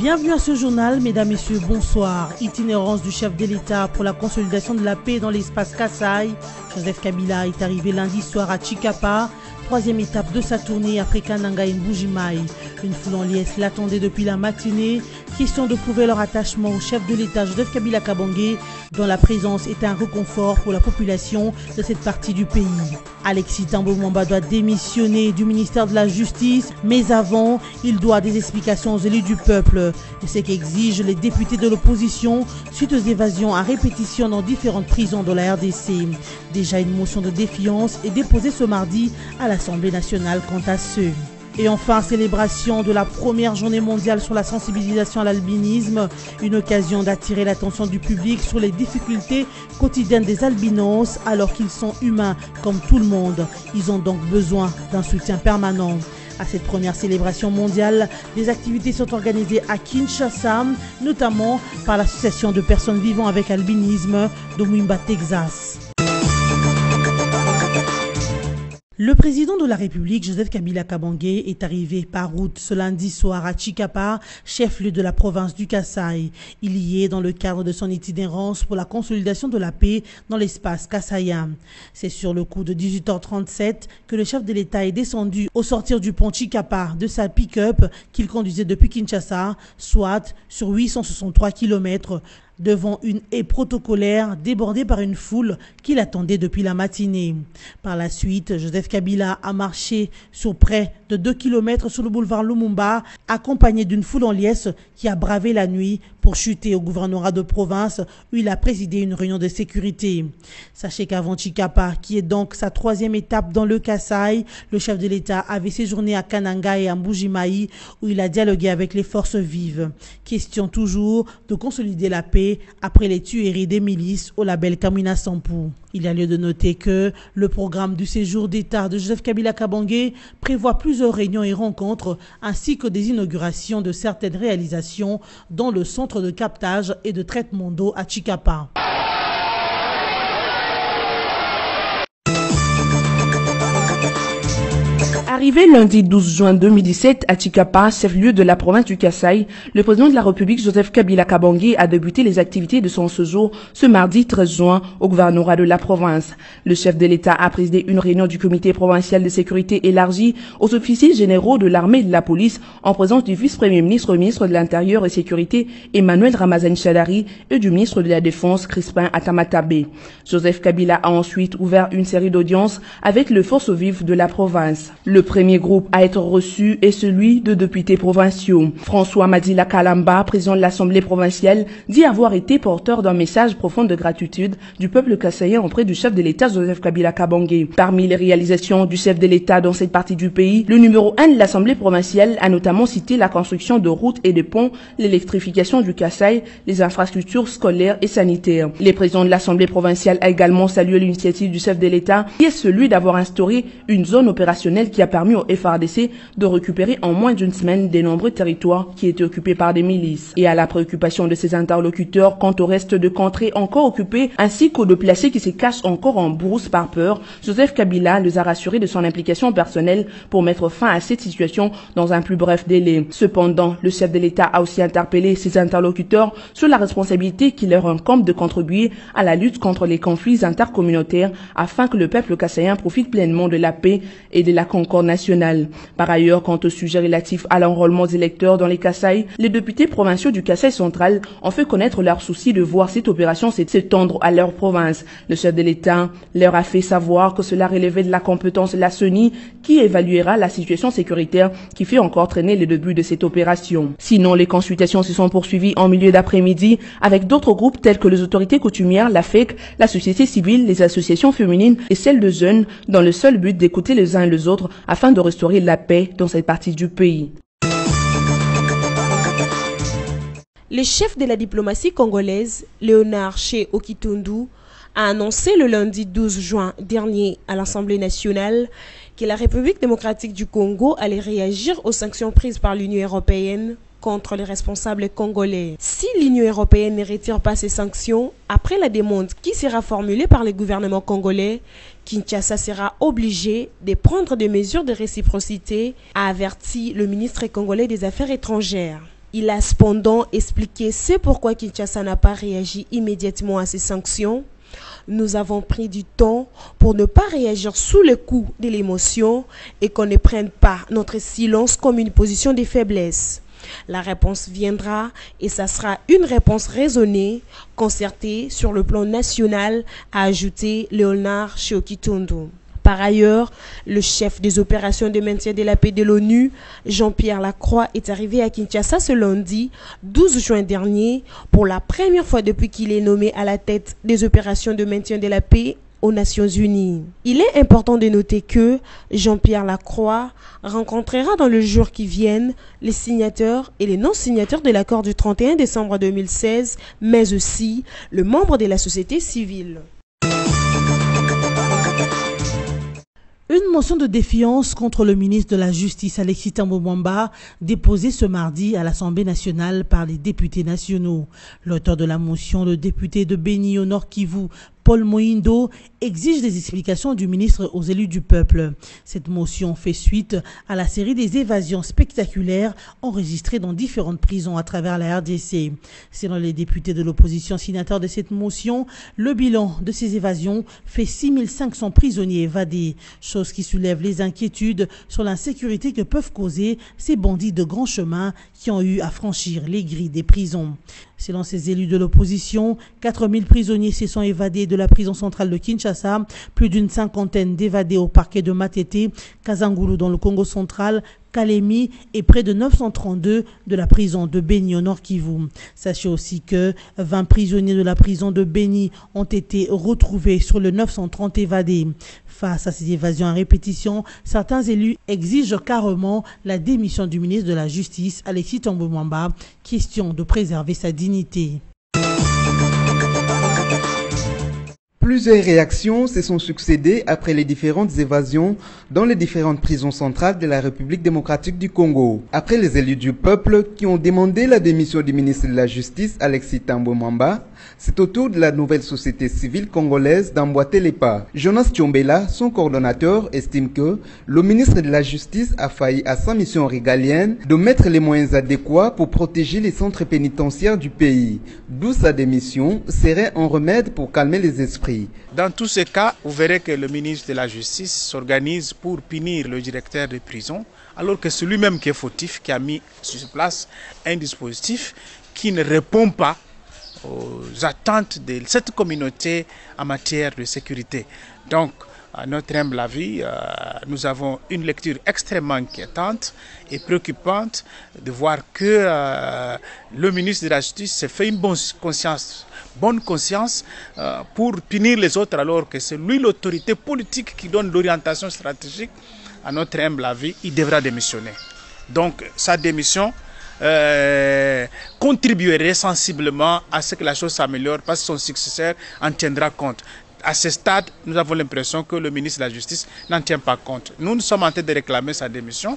Bienvenue à ce journal, mesdames, messieurs, bonsoir. Itinérance du chef de l'État pour la consolidation de la paix dans l'espace Kasaï. Joseph Kabila est arrivé lundi soir à Chikapa, troisième étape de sa tournée après Kananga et Mbujimaï. Une foule en liesse l'attendait depuis la matinée. Question de prouver leur attachement au chef de l'État Joseph Kabila Kabange, dont la présence est un réconfort pour la population de cette partie du pays. Alexis Tambo Mwamba doit démissionner du ministère de la Justice, mais avant, il doit des explications aux élus du peuple. C'est ce qu'exigent les députés de l'opposition suite aux évasions à répétition dans différentes prisons de la RDC. Déjà une motion de défiance est déposée ce mardi à l'Assemblée nationale quant à ce. Et enfin, célébration de la première journée mondiale sur la sensibilisation à l'albinisme, une occasion d'attirer l'attention du public sur les difficultés quotidiennes des albinos alors qu'ils sont humains comme tout le monde. Ils ont donc besoin d'un soutien permanent. À cette première célébration mondiale, des activités sont organisées à Kinshasa, notamment par l'association de personnes vivant avec albinisme de Mwimba, Texas. Le président de la République, Joseph Kabila Kabange, est arrivé par route ce lundi soir à Chikapa, chef-lieu de la province du Kasaï. Il y est dans le cadre de son itinérance pour la consolidation de la paix dans l'espace kassaïen. C'est sur le coup de 18h37 que le chef de l'État est descendu au sortir du pont Chikapa de sa pick-up qu'il conduisait depuis Kinshasa, soit sur 863 km, devant une haie protocolaire débordée par une foule qui l'attendait depuis la matinée. Par la suite, Joseph Kabila a marché sur près de 2 km sur le boulevard Lumumba, accompagné d'une foule en liesse qui a bravé la nuit pour chuter au gouvernorat de province où il a présidé une réunion de sécurité. Sachez qu'avant Chikapa, qui est donc sa troisième étape dans le Kasaï, le chef de l'État avait séjourné à Kananga et à Mbujimaï où il a dialogué avec les forces vives. Question toujours de consolider la paix après les tueries des milices au label Kamina Sampou. Il y a lieu de noter que le programme du séjour d'État de Joseph Kabila Kabange prévoit plusieurs réunions et rencontres ainsi que des inaugurations de certaines réalisations dans le centre de captage et de traitement d'eau à Chikapa. Arrivé lundi 12 juin 2017 à Chikapa, chef-lieu de la province du Kasaï, le président de la République Joseph Kabila Kabange a débuté les activités de son séjour ce mardi 13 juin au gouvernorat de la province. Le chef de l'État a présidé une réunion du comité provincial de sécurité élargie aux officiers généraux de l'armée et de la police en présence du vice-premier ministre, ministre de l'Intérieur et Sécurité Emmanuel Ramazani Shadari et du ministre de la Défense Crispin Atamatabe. Joseph Kabila a ensuite ouvert une série d'audiences avec les forces vives de la province. Le premier groupe à être reçu est celui de députés provinciaux. François Madila Kalamba, président de l'Assemblée provinciale, dit avoir été porteur d'un message profond de gratitude du peuple kassaïen auprès du chef de l'État Joseph Kabila Kabange. Parmi les réalisations du chef de l'État dans cette partie du pays, le numéro 1 de l'Assemblée provinciale a notamment cité la construction de routes et de ponts, l'électrification du Kasaï, les infrastructures scolaires et sanitaires. Le président de l'Assemblée provinciale a également salué l'initiative du chef de l'État, qui est celui d'avoir instauré une zone opérationnelle qui a permis au FARDC de récupérer en moins d'une semaine des nombreux territoires qui étaient occupés par des milices. Et à la préoccupation de ses interlocuteurs quant au reste de contrées encore occupées ainsi qu'aux déplacés qui se cachent encore en brousse par peur, Joseph Kabila les a rassurés de son implication personnelle pour mettre fin à cette situation dans un plus bref délai. Cependant, le chef de l'État a aussi interpellé ses interlocuteurs sur la responsabilité qui leur incombe de contribuer à la lutte contre les conflits intercommunautaires afin que le peuple kassaïen profite pleinement de la paix et de la concorde nationale. Par ailleurs, quant au sujet relatif à l'enrôlement des électeurs dans les Kasaï, les députés provinciaux du Kasaï central ont fait connaître leur souci de voir cette opération s'étendre à leur province. Le chef de l'État leur a fait savoir que cela relevait de la compétence de la CENI qui évaluera la situation sécuritaire qui fait encore traîner le début de cette opération. Sinon, les consultations se sont poursuivies en milieu d'après-midi avec d'autres groupes tels que les autorités coutumières, la FEC, la société civile, les associations féminines et celles de jeunes dans le seul but d'écouter les uns et les autres afin de restaurer la paix dans cette partie du pays. Le chef de la diplomatie congolaise, Léonard Che Okitundu, a annoncé le lundi 12 juin dernier à l'Assemblée nationale que la République démocratique du Congo allait réagir aux sanctions prises par l'Union européenne contre les responsables congolais. Si l'Union européenne ne retire pas ces sanctions, après la demande qui sera formulée par le gouvernement congolais, Kinshasa sera obligé de prendre des mesures de réciprocité, a averti le ministre congolais des Affaires étrangères. Il a cependant expliqué c'est pourquoi Kinshasa n'a pas réagi immédiatement à ces sanctions. Nous avons pris du temps pour ne pas réagir sous le coup de l'émotion et qu'on ne prenne pas notre silence comme une position de faiblesse. La réponse viendra et ça sera une réponse raisonnée, concertée sur le plan national, a ajouté Léonard Chiokitondo. Par ailleurs, le chef des opérations de maintien de la paix de l'ONU, Jean-Pierre Lacroix, est arrivé à Kinshasa ce lundi 12 juin dernier pour la première fois depuis qu'il est nommé à la tête des opérations de maintien de la paix aux Nations Unies. Il est important de noter que Jean-Pierre Lacroix rencontrera dans le jour qui viennent les signataires et les non-signataires de l'accord du 31 décembre 2016, mais aussi le membre de la société civile. Une motion de défiance contre le ministre de la Justice Alexis Thambwe Mwamba, déposée ce mardi à l'Assemblée nationale par les députés nationaux. L'auteur de la motion, le député de Béni au Nord Kivu, Paul Mohindo, exige des explications du ministre aux élus du peuple. Cette motion fait suite à la série des évasions spectaculaires enregistrées dans différentes prisons à travers la RDC. Selon les députés de l'opposition signataires de cette motion, le bilan de ces évasions fait 6500 prisonniers évadés, chose qui soulève les inquiétudes sur l'insécurité que peuvent causer ces bandits de grand chemin qui ont eu à franchir les grilles des prisons. Selon ces élus de l'opposition, 4000 prisonniers se sont évadés de la prison centrale de Kinshasa, plus d'une cinquantaine d'évadés au parquet de Matete, Kazangulu dans le Congo central, Kalemi et près de 932 de la prison de Béni au Nord Kivu. Sachez aussi que 20 prisonniers de la prison de Béni ont été retrouvés sur le 930 évadés. Face à ces évasions à répétition, certains élus exigent carrément la démission du ministre de la Justice, Alexis Thambwe Mwamba, question de préserver sa dignité. Plusieurs réactions se sont succédées après les différentes évasions dans les différentes prisons centrales de la République démocratique du Congo. Après les élus du peuple qui ont demandé la démission du ministre de la Justice, Alexis Thambwe Mwamba, c'est au tour de la nouvelle société civile congolaise d'emboîter les pas. Jonas Tchombela, son coordonnateur, estime que le ministre de la Justice a failli à sa mission régalienne de mettre les moyens adéquats pour protéger les centres pénitentiaires du pays, d'où sa démission serait un remède pour calmer les esprits. Dans tous ces cas, vous verrez que le ministre de la Justice s'organise pour punir le directeur de prison, alors que c'est lui-même qui est fautif, qui a mis sur place un dispositif qui ne répond pas aux attentes de cette communauté en matière de sécurité. Donc, à notre humble avis, nous avons une lecture extrêmement inquiétante et préoccupante de voir que le ministre de la Justice s'est fait une bonne conscience pour punir les autres, alors que c'est lui l'autorité politique qui donne l'orientation stratégique. À notre humble avis, il devra démissionner. Donc, sa démission contribuerait sensiblement à ce que la chose s'améliore parce que son successeur en tiendra compte. À ce stade, nous avons l'impression que le ministre de la Justice n'en tient pas compte. Nous sommes en train de réclamer sa démission.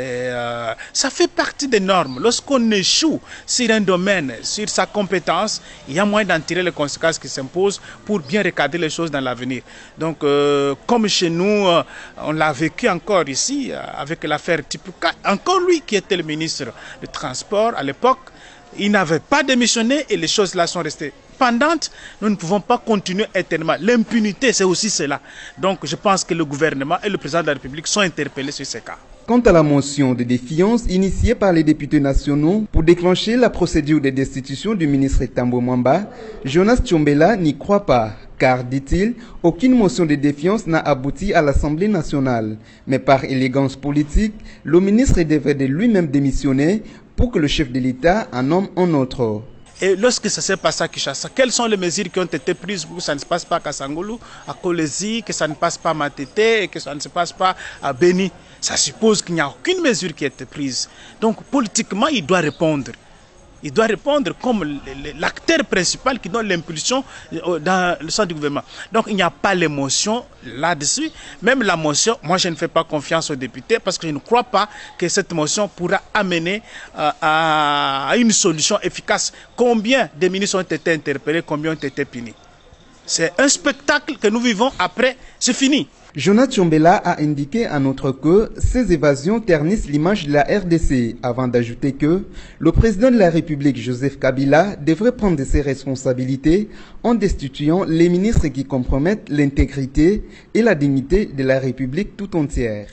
Ça fait partie des normes. Lorsqu'on échoue sur un domaine, sur sa compétence, il y a moyen d'en tirer les conséquences qui s'imposent pour bien recadrer les choses dans l'avenir. Donc, comme chez nous, on l'a vécu encore ici, avec l'affaire Tipuka, encore lui qui était le ministre du Transport à l'époque, il n'avait pas démissionné et les choses là sont restées pendantes. Nous ne pouvons pas continuer éternellement. L'impunité, c'est aussi cela. Donc, je pense que le gouvernement et le président de la République sont interpellés sur ces cas. Quant à la motion de défiance initiée par les députés nationaux pour déclencher la procédure de destitution du ministre Thambwe Mwamba, Jonas Tchombela n'y croit pas, car, dit-il, aucune motion de défiance n'a abouti à l'Assemblée nationale. Mais par élégance politique, le ministre devait de lui-même démissionner pour que le chef de l'État en nomme un autre. Et lorsque ça s'est passé à Kinshasa, quelles sont les mesures qui ont été prises pour que ça ne se passe pas à Kasangulu, à Kolesi, que ça ne passe pas à Matete et que ça ne se passe pas à Béni? Ça suppose qu'il n'y a aucune mesure qui a été prise. Donc politiquement, il doit répondre. Il doit répondre comme l'acteur principal qui donne l'impulsion dans le centre du gouvernement. Donc il n'y a pas l'émotion là-dessus. Même la motion, moi je ne fais pas confiance aux députés parce que je ne crois pas que cette motion pourra amener à une solution efficace. Combien de ministres ont été interpellés, combien ont été punis? C'est un spectacle que nous vivons après, c'est fini. Jonas Tchombela a indiqué en outre que ces évasions ternissent l'image de la RDC, avant d'ajouter que le président de la République, Joseph Kabila, devrait prendre ses responsabilités en destituant les ministres qui compromettent l'intégrité et la dignité de la République tout entière.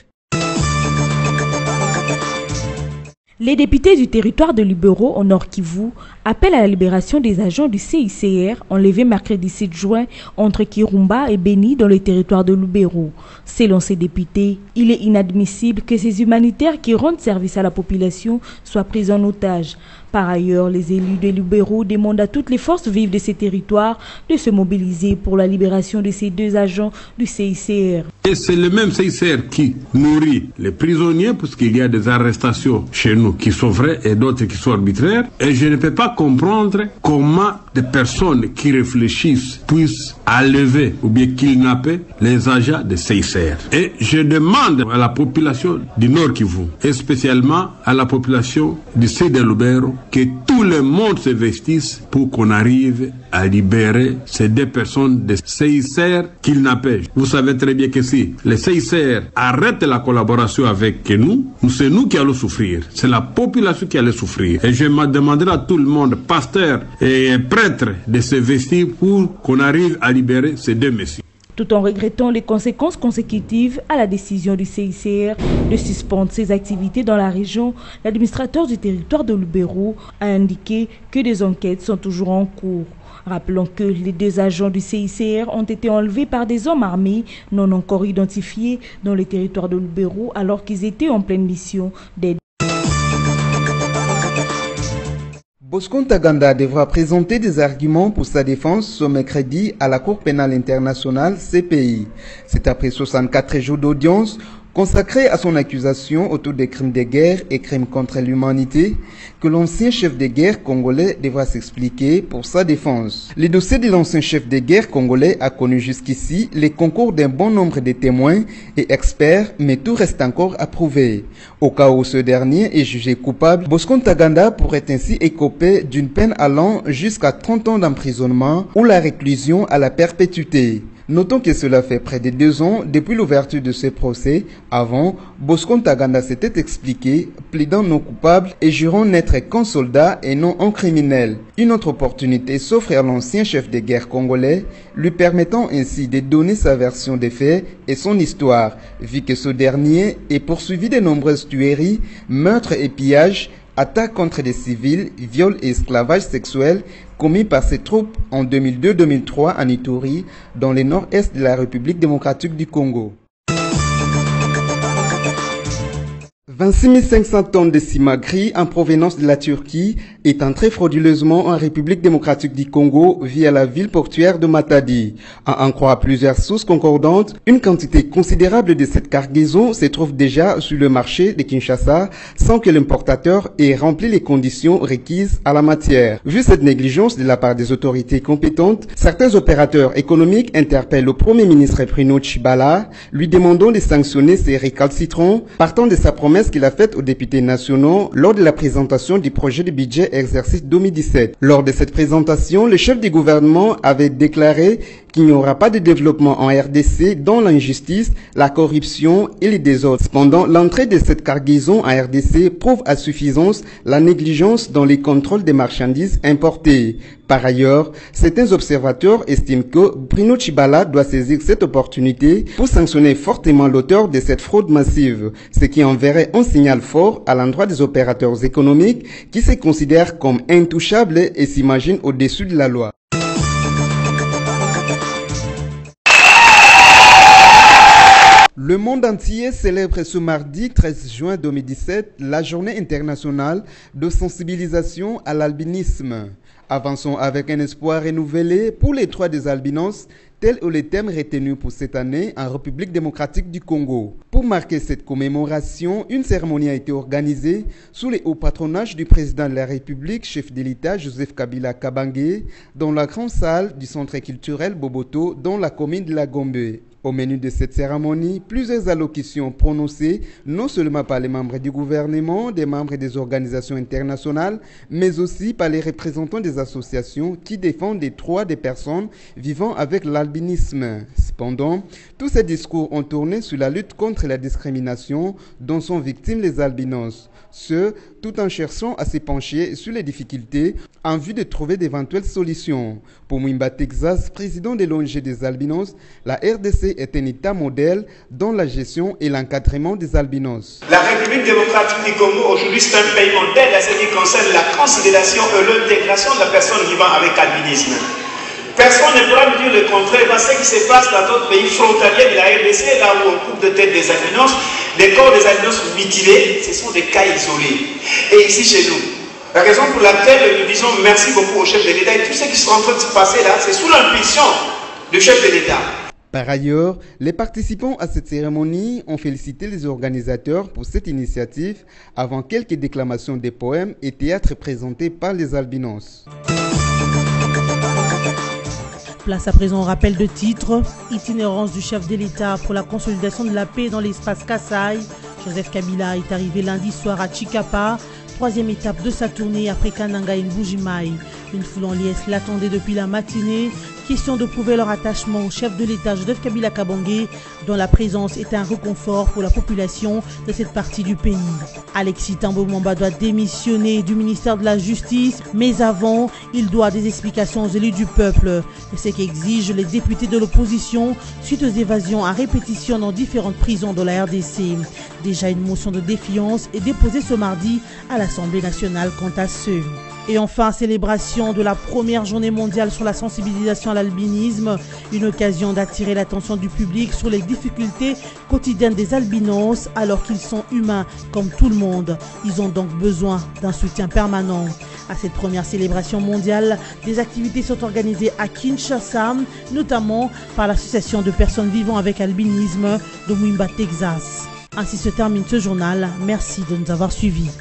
Les députés du territoire de Lubero au Nord Kivu appellent à la libération des agents du CICR enlevés mercredi 7 juin entre Kirumba et Beni dans le territoire de Lubero. Selon ces députés, il est inadmissible que ces humanitaires qui rendent service à la population soient pris en otage. Par ailleurs, les élus de Lubero demandent à toutes les forces vives de ces territoires de se mobiliser pour la libération de ces deux agents du CICR. Et c'est le même CICR qui nourrit les prisonniers, puisqu'il y a des arrestations chez nous qui sont vraies et d'autres qui sont arbitraires. Et je ne peux pas comprendre comment des personnes qui réfléchissent puissent enlever ou bien kidnapper les agents de CICR. Et je demande à la population du Nord Kivu, et spécialement à la population du Sud de Lubero, que tout le monde se vestisse pour qu'on arrive à libérer ces deux personnes de CICR kidnappées. Vous savez très bien que si les CICR arrêtent la collaboration avec nous, c'est nous qui allons souffrir. C'est la population qui allait souffrir. Et je me demanderai à tout le monde, pasteur et prêtre, de se vestir pour qu'on arrive à libérer ces deux messieurs. Tout en regrettant les conséquences consécutives à la décision du CICR de suspendre ses activités dans la région, l'administrateur du territoire de Lubero a indiqué que des enquêtes sont toujours en cours. Rappelons que les deux agents du CICR ont été enlevés par des hommes armés non encore identifiés dans le territoire de Lubero alors qu'ils étaient en pleine mission d'aide. Bosco Ntaganda devra présenter des arguments pour sa défense ce mercredi à la Cour pénale internationale CPI. C'est après 64 jours d'audience consacré à son accusation autour des crimes de guerre et crimes contre l'humanité que l'ancien chef de guerre congolais devra s'expliquer pour sa défense. Le dossier de l'ancien chef de guerre congolais a connu jusqu'ici les concours d'un bon nombre de témoins et experts, mais tout reste encore à prouver. Au cas où ce dernier est jugé coupable, Bosco Ntaganda pourrait ainsi écoper d'une peine allant jusqu'à 30 ans d'emprisonnement ou la réclusion à la perpétuité. Notons que cela fait près de 2 ans depuis l'ouverture de ce procès. Avant, Bosco Ntaganda s'était expliqué, plaidant non coupable et jurant n'être qu'un soldat et non un criminel. Une autre opportunité s'offre à l'ancien chef de guerre congolais, lui permettant ainsi de donner sa version des faits et son histoire, vu que ce dernier est poursuivi de nombreuses tueries, meurtres et pillages, attaques contre des civils, viols et esclavage sexuel commis par ses troupes en 2002-2003 en Ituri, dans le nord-est de la République démocratique du Congo. 26 500 tonnes de ciment gris en provenance de la Turquie est entrée frauduleusement en République démocratique du Congo via la ville portuaire de Matadi. À en croire plusieurs sources concordantes, une quantité considérable de cette cargaison se trouve déjà sur le marché de Kinshasa sans que l'importateur ait rempli les conditions requises à la matière. Vu cette négligence de la part des autorités compétentes, certains opérateurs économiques interpellent le Premier ministre Bruno Tshibala, lui demandant de sanctionner ces récalcitrants, partant de sa promesse qu'il a faite aux députés nationaux lors de la présentation du projet de budget exercice 2017. Lors de cette présentation, le chef du gouvernement avait déclaré qu'il n'y aura pas de développement en RDC dans l'injustice, la corruption et les désordres. Cependant, l'entrée de cette cargaison en RDC prouve à suffisance la négligence dans les contrôles des marchandises importées. Par ailleurs, certains observateurs estiment que Bruno Tshibala doit saisir cette opportunité pour sanctionner fortement l'auteur de cette fraude massive, ce qui enverrait un signal fort à l'endroit des opérateurs économiques qui se considèrent comme intouchables et s'imaginent au-dessus de la loi. Le monde entier célèbre ce mardi 13 juin 2017 la journée internationale de sensibilisation à l'albinisme. Avançons avec un espoir renouvelé pour les droits des albinos, tel est le thème retenu pour cette année en République démocratique du Congo. Pour marquer cette commémoration, une cérémonie a été organisée sous le haut patronage du président de la République, chef de l'État Joseph Kabila Kabange, dans la grande salle du centre culturel Boboto, dans la commune de la Gombe. Au menu de cette cérémonie, plusieurs allocutions prononcées non seulement par les membres du gouvernement, des membres des organisations internationales, mais aussi par les représentants des associations qui défendent les droits des personnes vivant avec l'albinisme. Cependant, tous ces discours ont tourné sur la lutte contre la discrimination dont sont victimes les albinos. Ce, tout en cherchant à se pencher sur les difficultés en vue de trouver d'éventuelles solutions. Pour Mwimba Texas, président de l'ONG des albinos, la RDC est un État modèle dans la gestion et l'encadrement des albinos. La République démocratique du Congo aujourd'hui c'est un pays modèle à ce qui concerne la considération et l'intégration de la personne vivant avec albinisme. Personne ne pourra me dire le contraire dans ce qui se passe dans d'autres pays frontaliers de la RDC, là où on coupe de tête des albinos, les corps des albinos mutilés, ce sont des cas isolés. Et ici chez nous, la raison pour laquelle nous disons merci beaucoup au chef de l'État et tout ce qui sont en train de se passer là, c'est sous l'impulsion du chef de l'État. Par ailleurs, les participants à cette cérémonie ont félicité les organisateurs pour cette initiative avant quelques déclamations des poèmes et théâtres présentés par les albinos. Place à présent au rappel de titre. Itinérance du chef de l'État pour la consolidation de la paix dans l'espace Kasaï. Joseph Kabila est arrivé lundi soir à Chikapa, troisième étape de sa tournée après Kananga et Mbujimaï. Une foule en liesse l'attendait depuis la matinée. Question de prouver leur attachement au chef de l'État Joseph Kabila Kabange, dont la présence est un réconfort pour la population de cette partie du pays. Alexis Tambo Mwamba doit démissionner du ministère de la Justice, mais avant, il doit des explications aux élus du peuple. C'est ce qu'exigent les députés de l'opposition suite aux évasions à répétition dans différentes prisons de la RDC. Déjà une motion de défiance est déposée ce mardi à l'Assemblée nationale quant à ce. Et enfin, célébration de la première journée mondiale sur la sensibilisation à l'albinisme, une occasion d'attirer l'attention du public sur les difficultés quotidiennes des albinos alors qu'ils sont humains comme tout le monde. Ils ont donc besoin d'un soutien permanent. À cette première célébration mondiale, des activités sont organisées à Kinshasa, notamment par l'association de personnes vivant avec albinisme de Mwimba Texas. Ainsi se termine ce journal. Merci de nous avoir suivis.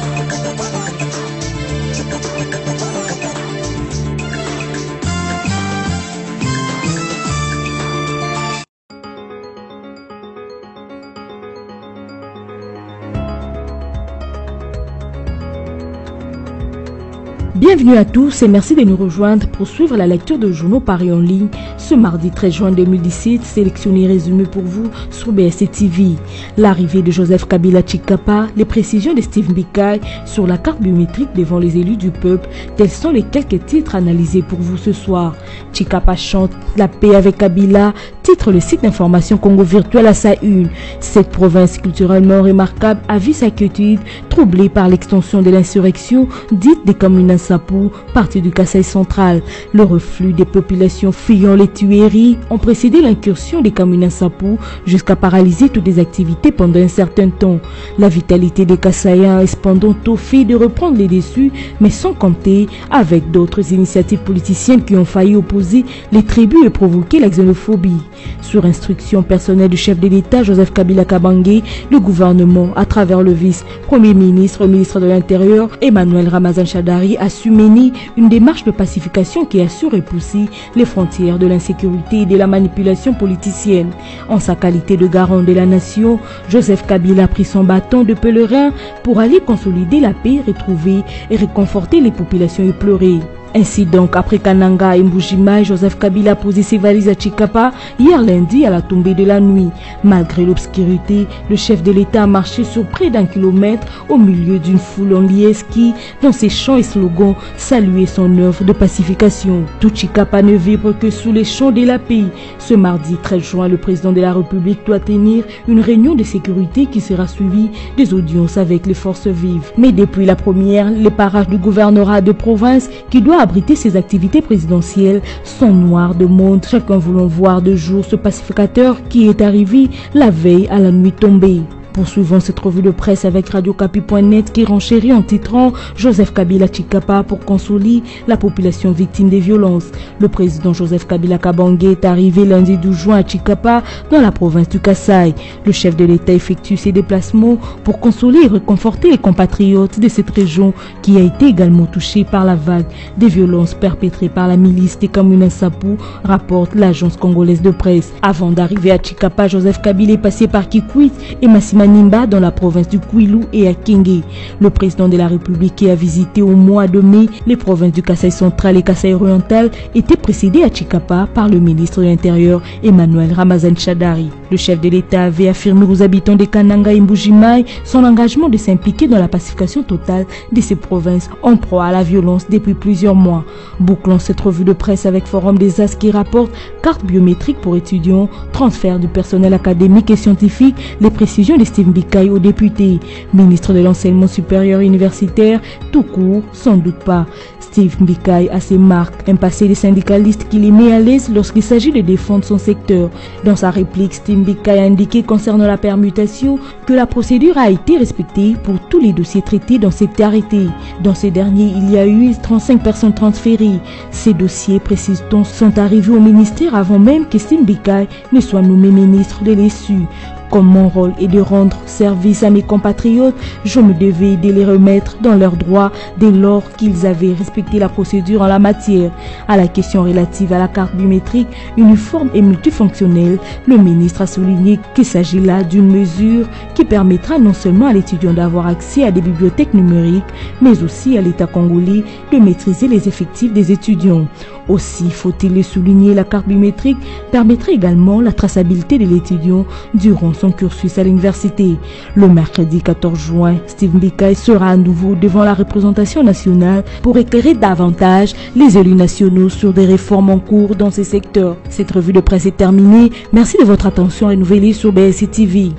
Bienvenue à tous et merci de nous rejoindre pour suivre la lecture de journaux parus en ligne ce mardi 13 juin 2017, sélectionné et résumé pour vous sur BSC TV. L'arrivée de Joseph Kabila Chikapa, les précisions de Steve Mbikai sur la carte biométrique devant les élus du peuple, tels sont les quelques titres analysés pour vous ce soir. Chikapa chante la paix avec Kabila, titre le site d'information Congo Virtuel à sa une. Cette province culturellement remarquable a vu sa quiétude troublée par l'extension de l'insurrection dite des communes Sapou, partie du Kasaï central. Le reflux des populations fuyant les tueries ont précédé l'incursion des Kamina Sapou jusqu'à paralyser toutes les activités pendant un certain temps. La vitalité des Kasaïens est cependant au fait de reprendre les dessus, mais sans compter avec d'autres initiatives politiciennes qui ont failli opposer les tribus et provoquer la xénophobie. Sur instruction personnelle du chef de l'État Joseph Kabila Kabange, le gouvernement, à travers le vice-premier ministre, ministre de l'Intérieur Emmanuel Ramazan Shadari, a su mener une démarche de pacification qui a su repousser les frontières de l'insécurité et de la manipulation politicienne. En sa qualité de garant de la nation, Joseph Kabila a pris son bâton de pèlerin pour aller consolider la paix, retrouver et réconforter les populations éplorées. Ainsi donc, après Kananga et Mbujimaï, Joseph Kabila a posé ses valises à Chikapa hier lundi à la tombée de la nuit. Malgré l'obscurité, le chef de l'État a marché sur près d'1 kilomètre au milieu d'une foule en liesse qui, dans ses chants et slogans, saluait son œuvre de pacification. Tout Chikapa ne vibre que sous les chants de la paix. Ce mardi 13 juin, le président de la République doit tenir une réunion de sécurité qui sera suivie des audiences avec les forces vives. Mais depuis la première, les parages du gouvernorat de province qui doit abriter ses activités présidentielles sont noirs de monde, chacun voulant voir de jour ce pacificateur qui est arrivé la veille à la nuit tombée. Poursuivons cette revue de presse avec radiocapi.net qui renchérit en titrant Joseph Kabila Chikapa pour consoler la population victime des violences. Le président Joseph Kabila Kabange est arrivé lundi 12 juin à Chikapa dans la province du Kasaï. Le chef de l'État effectue ses déplacements pour consoler et réconforter les compatriotes de cette région qui a été également touchée par la vague des violences perpétrées par la milice des Kamuna Sapu, rapporte l'agence congolaise de presse. Avant d'arriver à Chikapa, Joseph Kabila est passé par Kikwit et Massimanimba dans la province du Kwilu et à Kenge. Le président de la République qui a visité au mois de mai les provinces du Kasaï central et Kasaï oriental était précédé à Chikapa par le ministre de l'Intérieur Emmanuel Ramazan Shadari. Le chef de l'État avait affirmé aux habitants de Kananga et Mbujimai son engagement de s'impliquer dans la pacification totale de ces provinces en proie à la violence depuis plusieurs mois. Bouclons cette revue de presse avec Forum des As qui rapporte carte biométrique pour étudiants, transfert du personnel académique et scientifique, les précisions de Steve Mbikaï aux députés. Ministre de l'enseignement supérieur universitaire, tout court, sans doute pas. Steve Mbikaï a ses marques, un passé de syndicaliste qui les met à l'aise lorsqu'il s'agit de défendre son secteur. Dans sa réplique, Steve Mbikaï a indiqué concernant la permutation que la procédure a été respectée pour tous les dossiers traités dans cet arrêté. Dans ces derniers, il y a eu 35 personnes transférées. Ces dossiers, précise-t-on, sont arrivés au ministère avant même que Steve Mbikaï ne soit nommé ministre de l'ESU. Comme mon rôle est de rendre service à mes compatriotes, je me devais de les remettre dans leurs droits dès lors qu'ils avaient respecté la procédure en la matière. À la question relative à la carte biométrique uniforme et multifonctionnelle, le ministre a souligné qu'il s'agit là d'une mesure qui permettra non seulement à l'étudiant d'avoir accès à des bibliothèques numériques, mais aussi à l'État congolais de maîtriser les effectifs des étudiants. Aussi, faut-il le souligner, la carte biométrique permettra également la traçabilité de l'étudiant durant son cursus à l'université. Le mercredi 14 juin, Steve Mbikaï sera à nouveau devant la représentation nationale pour éclairer davantage les élus nationaux sur des réformes en cours dans ces secteurs. Cette revue de presse est terminée. Merci de votre attention renouvelée sur BSC TV.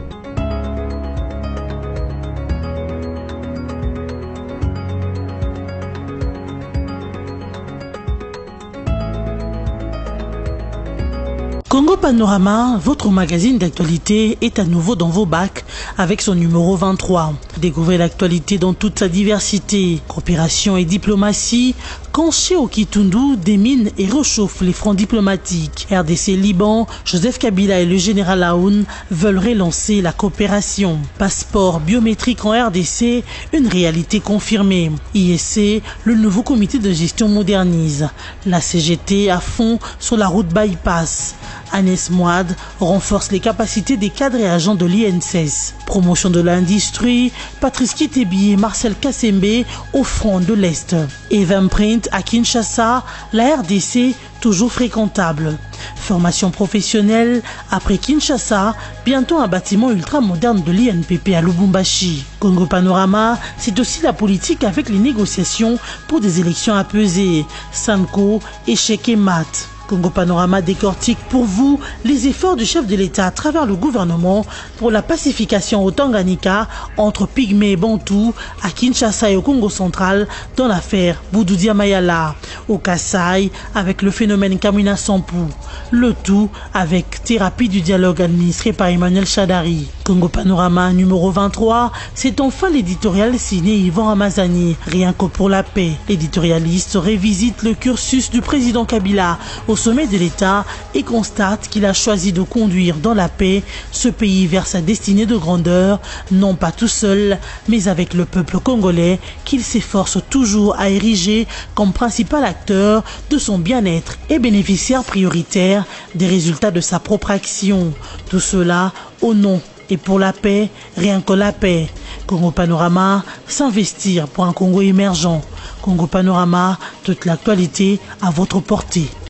Congo Panorama, votre magazine d'actualité, est à nouveau dans vos bacs avec son numéro 23. Découvrez l'actualité dans toute sa diversité. Coopération et diplomatie, Kanché au Kitundu démine et réchauffe les fronts diplomatiques. RDC Liban, Joseph Kabila et le général Aoun veulent relancer la coopération. Passeport biométrique en RDC, une réalité confirmée. ISC, le nouveau comité de gestion modernise. La CGT à fond sur la route bypass. Agnès Mouad renforce les capacités des cadres et agents de l'INSS. Promotion de l'industrie, Patrice Kitebi et Marcel Kassembe au front de l'Est. Eventprint à Kinshasa, la RDC toujours fréquentable. Formation professionnelle, après Kinshasa, bientôt un bâtiment ultra-moderne de l'INPP à Lubumbashi. Congo Panorama, c'est aussi la politique avec les négociations pour des élections apaisées. Sanko, échec et mat. Congo Panorama décortique pour vous les efforts du chef de l'État à travers le gouvernement pour la pacification au Tanganyika entre Pygmées et Bantous, à Kinshasa et au Congo central dans l'affaire Boudoudia Mayala, au Kasaï avec le phénomène Kamina Sampou, le tout avec thérapie du dialogue administré par Emmanuel Shadari. Congo Panorama numéro 23, c'est enfin l'éditorial signé Yvan Ramazani, rien que pour la paix. L'éditorialiste révisite le cursus du président Kabila au sommet de l'État et constate qu'il a choisi de conduire dans la paix ce pays vers sa destinée de grandeur, non pas tout seul, mais avec le peuple congolais qu'il s'efforce toujours à ériger comme principal acteur de son bien-être et bénéficiaire prioritaire des résultats de sa propre action. Tout cela au nom et pour la paix, rien que la paix. Congo Panorama, s'investir pour un Congo émergent. Congo Panorama, toute l'actualité à votre portée.